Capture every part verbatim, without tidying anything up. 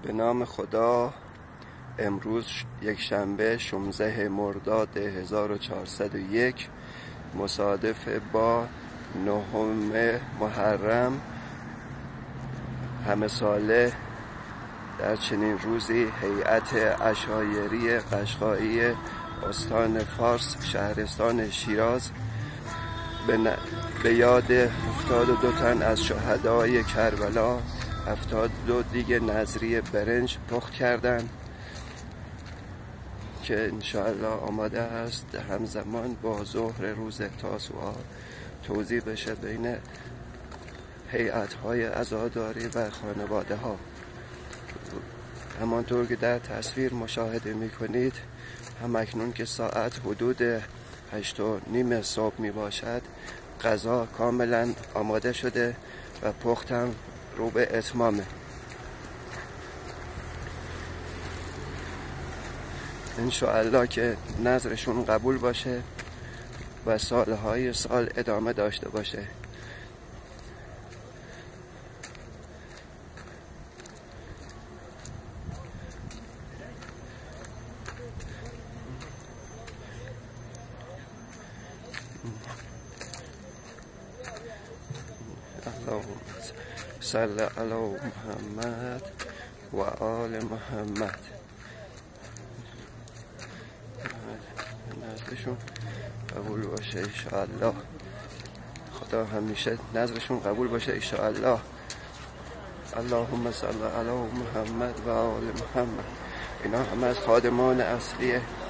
به نام خدا. امروز یک شنبه شانزده مرداد هزار و چهارصد و یک مصادف با نهم محرم همه ساله در چنین روزی هیئت عشایری قشقایی استان فارس شهرستان شیراز به, ن... به یاد هفتاد و دو تن از شهدای کربلا هفتاد و دو دیگ نظری برنج پخت کردند که انشاءالله آماده است همزمان با ظهر روز تاسوعا توزیع بشه بین هیئت‌های عزاداری و خانواده ها. همانطور که در تصویر مشاهده می‌کنید، همکنون که ساعت حدود هشت و نیم صبح می باشد، غذا کاملا آماده شده و پختم رو به اتمامه. انشاءالله که نظرشون قبول باشه و سالهای سال ادامه داشته باشه. اللهم صل علی محمد و آل محمد. نظرشون قبول باشه انشاءالله. خدا همیشه نظرشون قبول باشه انشاءالله. اللهم صل علی محمد و آل محمد. اینا همه از خادمان اصلی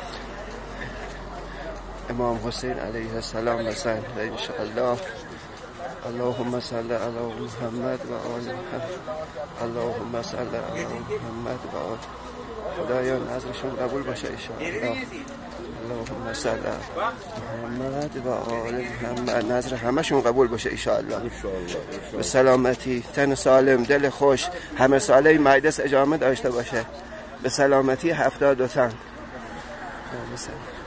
امام حسین علیه السلام هستند انشاءالله. اللهم صل علی محمد و آل محمد. اللهم صل علی محمد و آل. خدایا نظرشون قبول باشه انشاءالله. اللهم صل علی محمد و آل محمد. نظر همشون قبول باشه انشاءالله. به سلامتی، تن سالم، دل خوش، همه ساله مجلس ادامه داشته باشه. به سلامتی هفتاد و تن.